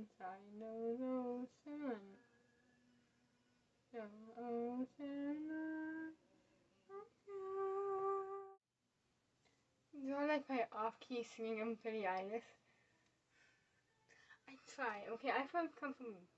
inside those ocean. The ocean. Do I like my off-key singing ability? I try. Okay, I come from